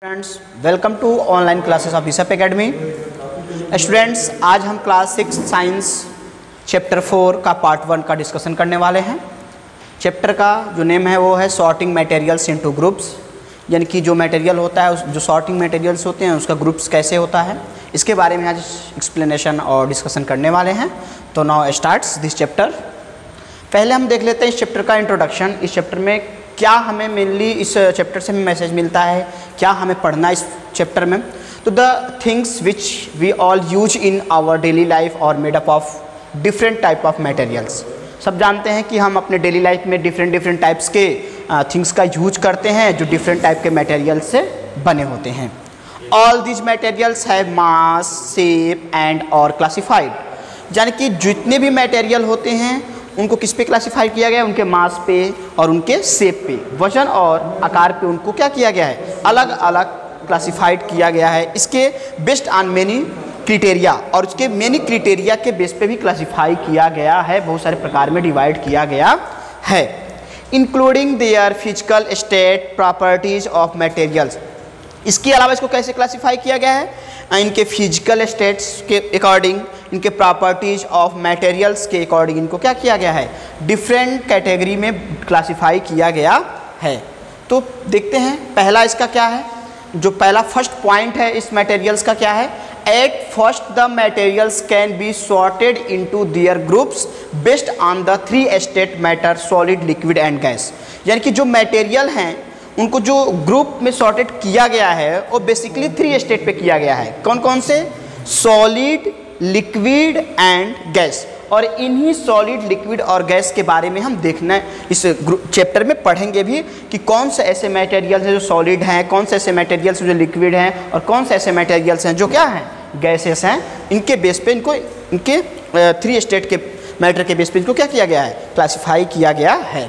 Friends, welcome to online classes of Bishop Academy. Students, आज हम class 6 science chapter 4 का part 1 का discussion करने वाले हैं। चैप्टर का जो नेम है वो है सॉर्टिंग मटेरियल्स इनटू ग्रुप्स, यानी कि जो मटेरियल होता है, जो सॉर्टिंग मटेरियल्स होते हैं उसका ग्रुप्स कैसे होता है, इसके बारे में आज एक्सप्लेनेशन और डिस्कशन करने वाले हैं। तो नाउ स्टार्ट्स दिस चैप्टर। पहले हम देख लेते हैं इस चैप्टर का इंट्रोडक्शन। इस चैप्टर में क्या हमें मेनली इस चैप्टर से हमें मैसेज मिलता है, क्या हमें पढ़ना इस चैप्टर में। तो the things which we all use in our daily life और made up of different type of materials. सब जानते हैं कि हम अपने डेली लाइफ में डिफरेंट टाइप्स के थिंग्स का यूज करते हैं जो डिफरेंट टाइप के मटेरियल्स से बने होते हैं। All these materials have mass, shape and और क्लासिफाइड, यानी कि जितने भी मटेरियल होते हैं उनको किस पे क्लासिफाई किया गया है, उनके मास पे और उनके शेप पे, वजन और आकार पे उनको क्या किया गया है, अलग अलग क्लासिफाइड किया गया है। इसके बेस्ड ऑन मेनी क्राइटेरिया, और उसके मेनी क्राइटेरिया के बेस पे भी क्लासिफाई किया गया है, बहुत सारे प्रकार में डिवाइड किया गया है। Including their physical state, properties of materials. इसके अलावा इसको कैसे क्लासिफाई किया गया है, इनके फिजिकल स्टेट्स के अकॉर्डिंग, इनके प्रॉपर्टीज ऑफ मटेरियल्स के अकॉर्डिंग इनको क्या किया गया है, डिफरेंट कैटेगरी में क्लासिफाई किया गया है। तो देखते हैं पहला इसका क्या है। जो पहला फर्स्ट पॉइंट है इस मटेरियल्स का क्या है, at first the materials can be sorted into their groups based on the 3 state matter, solid, liquid and gas. यानी कि जो मटेरियल हैं उनको जो ग्रुप में सॉर्टेड किया गया है वो बेसिकली 3 स्टेट पे किया गया है। कौन कौन से, सॉलिड, लिक्विड एंड गैस। और इन्हीं सॉलिड, लिक्विड और गैस के बारे में हम देखना इस चैप्टर में पढ़ेंगे भी कि कौन से ऐसे मटेरियल्स हैं जो सॉलिड हैं, कौन से ऐसे मटेरियल्स जो लिक्विड हैं और कौन से ऐसे मटेरियल्स हैं जो क्या हैं, गैसेस हैं। इनके बेस पे इनको, इनके 3 स्टेट के मैटर के बेस पे इनको क्या किया गया है, क्लासीफाई किया गया है।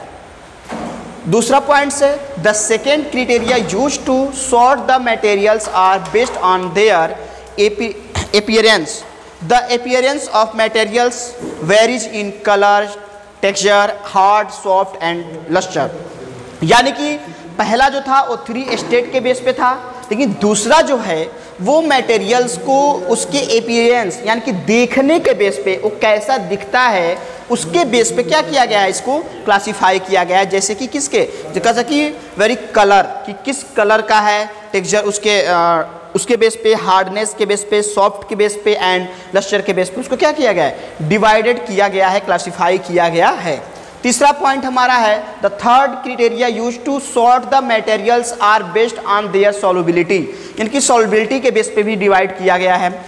दूसरा पॉइंट से, the second criteria use to sort the materials are based on their appearance. The appearance of materials varies in color, texture, hard, soft and luster. यानी कि पहला जो था वो 3 स्टेट के बेस पे था, लेकिन दूसरा जो है वो मटेरियल्स को उसके अपीयरेंस यानी कि देखने के बेस पे, वो कैसा दिखता है उसके बेस पे क्या किया गया है, इसको क्लासिफाई किया गया है। जैसे कि किसके, जैसा कि वेरी कलर, कि किस कलर का है, टेक्सचर उसके बेस पे, हार्डनेस के बेस पे, सॉफ्ट के बेस पे एंड लस्टर के बेस पे उसको क्या किया गया है, डिवाइडेड किया गया है, क्लासिफाई किया गया है। तीसरा पॉइंट हमारा है, the third criteria use to sort the materials are based on their solubility, यानी कि सॉल्युबिलिटी के बेस पे भी डिवाइड किया गया है।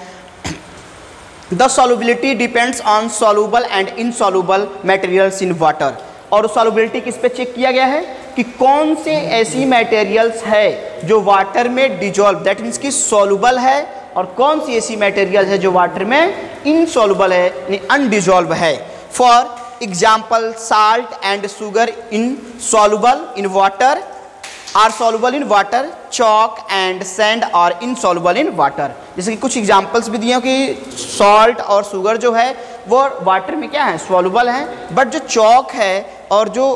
The solubility depends on soluble and insoluble materials in water. और सॉल्युबिलिटी किस पे चेक किया गया है कि कौन से ऐसी मटेरियल्स है जो वाटर में डिजॉल्व, दैट मीन्स कि सॉल्युबल है, और कौन सी ऐसी मटेरियल्स है जो वाटर में इनसॉल्युबल है, यानी अनडिजॉल्व है। For example, salt and sugar in soluble in water are soluble in water, chalk and sand are insoluble in water. जैसे कि कुछ एग्जाम्पल्स भी दिए हैं कि सॉल्ट और शुगर जो है वो वाटर में क्या है, सॉल्युबल है, बट जो चॉक है और जो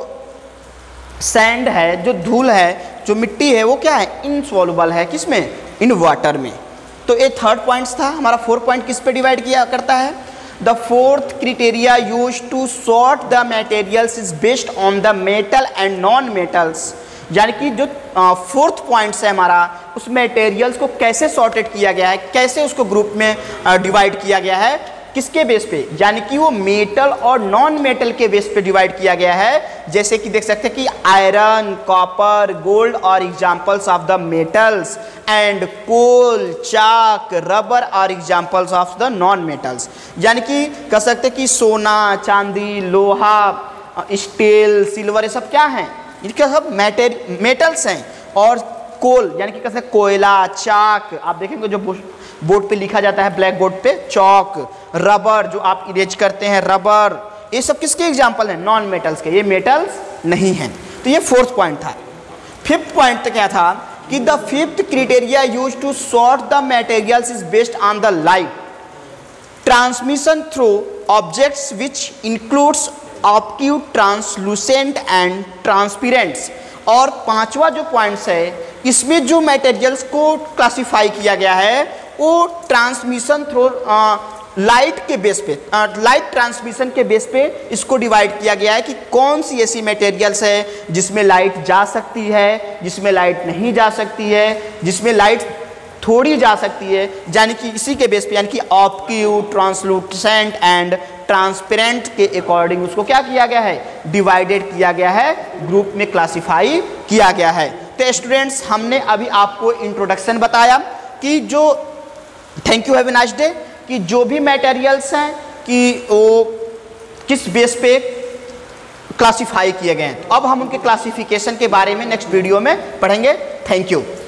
सैंड है, जो धूल है, जो मिट्टी है, वो क्या है, इनसॉल्युबल है, किसमें, इन वाटर में। तो ये थर्ड पॉइंट्स था हमारा। 4 पॉइंट किस पे डिवाइड किया करता है, the fourth criteria use to sort the materials is based on the metal and non metals. यानी कि जो 4th पॉइंट्स है हमारा, उस मटेरियल्स को कैसे सॉर्टेड किया गया है, कैसे उसको ग्रुप में डिवाइड किया गया है, किसके बेस पे, यानी कि वो मेटल और नॉन मेटल के बेस पे डिवाइड किया गया है। जैसे कि देख सकते हैं कि आयरन, कॉपर, गोल्ड और examples of the metals and coal, chalk, rubber और examples of the non metals. यानी कि कह सकते हैं कि सोना, चांदी, लोहा, स्टील, सिल्वर, ये सब क्या हैं, इनके सब मेटल्स हैं। और कोल यानी कि कह सकते हैं कोयला, चाक, आप देखेंगे जो बोर्ड पे लिखा जाता है, ब्लैक बोर्ड पे, चौक, रबर जो आप इरेज करते हैं, रबर, ये सब किसके एग्जाम्पल हैं, नॉन मेटल्स के, ये मेटल्स नहीं हैं। तो ये 4th पॉइंट था। 5th पॉइंट क्या था कि the 5th criteria use to sort the materials is based on the light transmission through objects which includes optic, translucent and transparents. और 5वां जो पॉइंट्स है इसमें जो मटेरियल्स को क्लासिफाई किया गया है वो ट्रांसमिशन थ्रू लाइट के बेस पे, लाइट ट्रांसमिशन के बेस पे इसको डिवाइड किया गया है कि कौन सी ऐसी मटेरियल्स है जिसमें लाइट जा सकती है, जिसमें लाइट नहीं जा सकती है, जिसमें लाइट थोड़ी जा सकती है, यानी कि इसी के बेस पे, यानी कि ऑब्क्यू, ट्रांसलूसेंट एंड ट्रांसपेरेंट के अकॉर्डिंग उसको क्या किया गया है, डिवाइडेड किया गया है, ग्रुप में क्लासिफाई किया गया है। तो स्टूडेंट्स हमने अभी आपको इंट्रोडक्शन बताया कि जो, thank you, have a nice day, कि जो भी मटेरियल्स हैं कि वो किस बेस पे क्लासिफाई किए गए हैं। अब हम उनके क्लासिफिकेशन के बारे में नेक्स्ट वीडियो में पढ़ेंगे। Thank you.